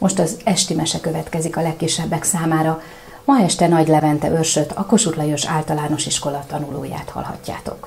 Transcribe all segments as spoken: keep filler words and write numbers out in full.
Most az esti mese következik a legkisebbek számára. Ma este Nagy Levente őrsöt, a Kossuth Lajos Általános Iskola tanulóját hallhatjátok.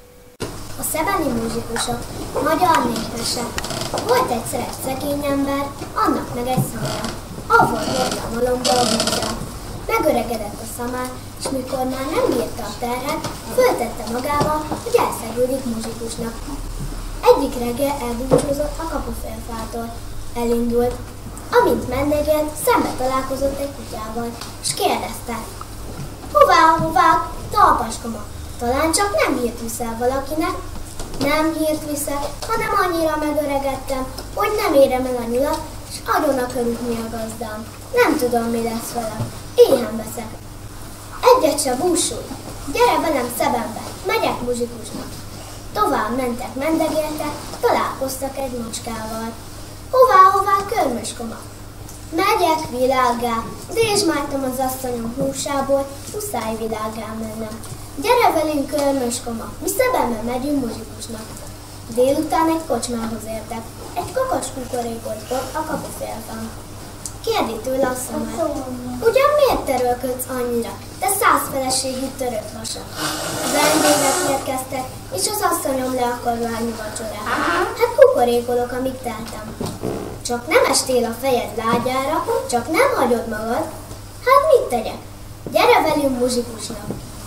A szebeni muzsikusok, magyar népmese. Volt egyszer egy szegény ember, annak meg egy szamara. Avval volt a malomba a vízre. Megöregedett a szamár, és mikor már nem bírta a terhet, föltette magával, hogy elszegődik muzsikusnak. Egyik reggel elbúcsúzott a kapufélfától. Elindult. Amint mennegelt, szembe találkozott egy kutyával, és kérdezte: Hová, hová, talpaskoma? Talán csak nem hírt viszel valakinek? Nem hírt viszek, hanem annyira megöregedtem, hogy nem érem el a nyulat, és agyon a körülni a gazdám. Nem tudom, mi lesz velem. Éhen veszek. Egyet se búsulj! Gyere velem Szebenbe, megyek muzsikusnak. Tovább mentek, mendegéltek, találkoztak egy macskával. Hová, hová, körmöskoma? Megyek világgá, dézsmáltam az asszonyom húsából, muszáj világgá mennem. Gyere velünk, körmöskoma, mi Szebenbe megyünk muzsikusnak. Délután egy kocsmához értek, egy kakas kukorékolt a kapufélfán. Kérdi tőle a szamár: Ugyan miért terölködsz annyira, te száz feleségű török vasak? Vendégek érkeztek, és az asszonyom le akar válni vacsorát. Hát kukorékolok, amíg teltem. Csak nem estél a fejed lágyára, csak nem hagyod magad. Hát mit tegyek? Gyere velünk muzsikusnak.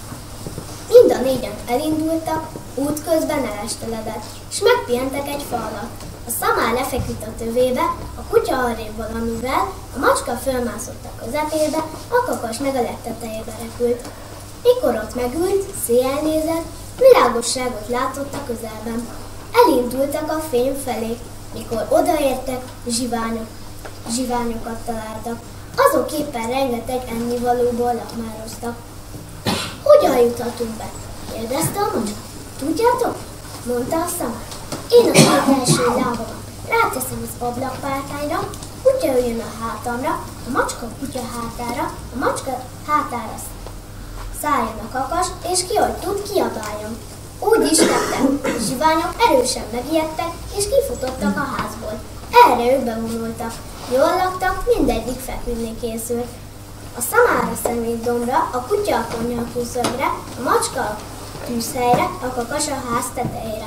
Mind a négyen elindultak, útközben elesteledett, és megpihentek egy fa alatt. A szamár lefeküdt a tövébe, a kutya arrébb valamivel, a macska fölmászott a közepébe, a kakas meg a legtetejébe repült. Mikor ott megült, széjjel nézett, világosságot látott a közelben. Elindultak a fény felé. Mikor odaértek, zsiványok, zsiványokat találtak. Azok éppen rengeteg ennivalóból lakmároztak. Hogyan juthatunk be? Kérdezte a macska. Tudjátok? Mondta a szamár. Én a két első lábamat ráteszem az ablakpárkányra, a kutya üljön a hátamra, a macska a kutya hátára, a macska hátára szálljon a kakas, és ki, hogy tud, kiabáljon. Úgy is tettem. A zsiványok erősen megijedtek, és kifutottak a házból. Erre ők bevonultak. Jól laktak, mindegyik feküdni készült. A szamár a szemétdombra, a kutya a konyhakúszögre, a macska a tűzhelyre, a kakas a ház tetejére.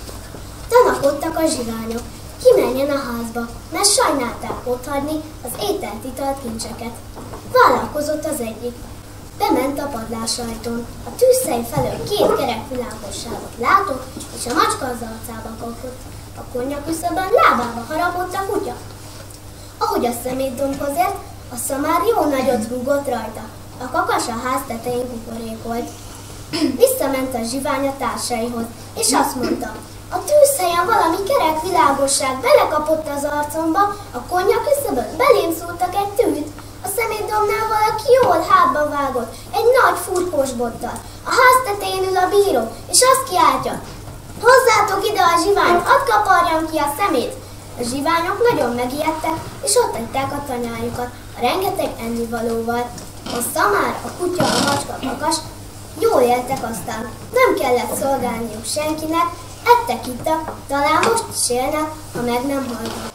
Tanakodtak a zsiványok. Ki menjen a házba, mert sajnálták otthagyni az ételt, italt, kincseket. Vállalkozott az egyik. Bement a padlásajtón. A tűzhely felől két kerek világosságot látott, és a macska az arcába kapott. A konyhaküszöbön lábába harapott a kutya. Ahogy a szemétdombhoz ért, a szamár jó nagyot rúgott rajta. A kakas a ház tetején kukorékolt. Visszament a zsivány a társaihoz, és azt mondta: A tűzhelyen valami kerek világosság belekapott az arcomba, a konyhaküszöbön belém szúrtak egy tűt. A szemétdombnál valaki jól hátba vágott, egy nagy furkós bottal. A ház tetején ül a bíró, és azt kiáltja: Hozzátok ide a zsiványt, hadd kaparjam ki a szemét! A zsiványok nagyon megijedtek, és ott hagyták a tanyájukat, a rengeteg ennivalóval. A szamár, a kutya, a macska, a kakas jól éltek aztán. Nem kellett szolgálniuk senkinek, ettek, ittak, talán most is élnek, ha meg nem halnak.